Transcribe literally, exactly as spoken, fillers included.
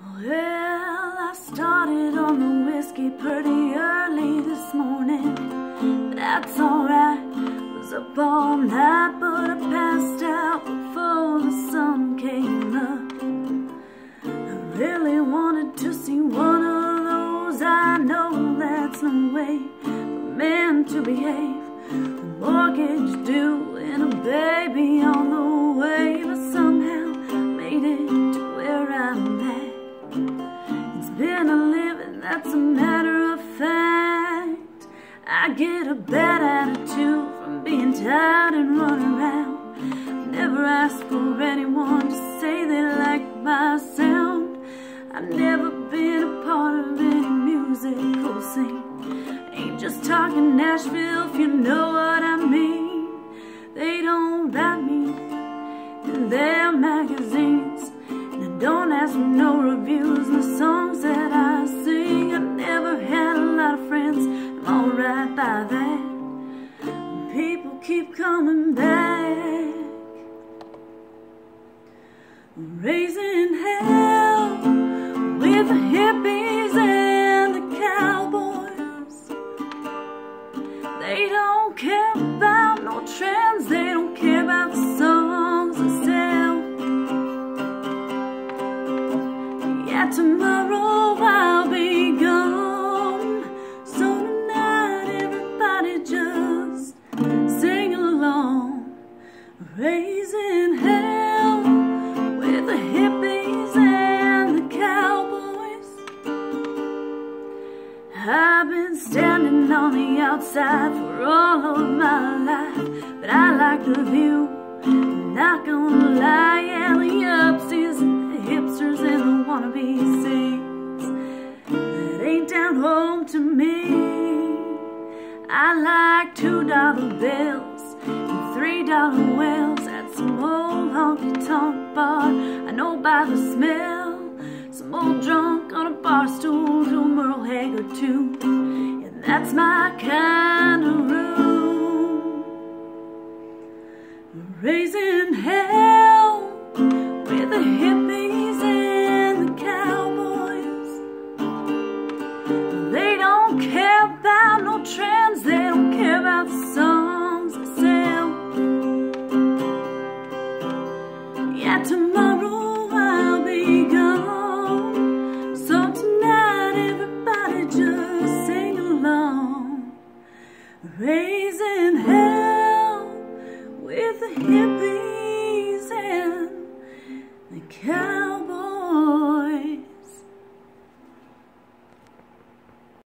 Well, I started on the whiskey pretty early this morning. That's alright, was up all night, but I passed out before the sun came up. I really wanted to see one of those. I know that's no way for men to behave. The mortgage due and a baby on the way, but somehow made it to where I'm at. It's been a living, that's a matter of fact. I get a bad attitude from being tired and running around. Never asked for anyone to say they like my sound. I've never been a part of any musical scene. Ain't just talking Nashville, if you know what I mean. They don't write me in their magazines, and I don't ask for no reviews in the songs that I sing. I never had a lot of friends, I'm alright by that. People keep coming back. Raising hell with the hippies and the cowboys. They don't care about no trends, they don't care about the songs that sell. Yeah, tomorrow I'll be gone, so tonight everybody just sing along. Raising hell with the hippies and the cowboys. I've been standing on the outside for all of my life, but I like the view, I'm not gonna lie. Yeah, the upsies and the hipsters and the wannabe saints, that ain't down home to me. I like two dollar bills and three dollar wells at some old honky-tonk bar. I know by the smell, some old drunk on a bar stool to a Merle Haggard tune. Yeah, that's my kind of room. Raising hell with a hippie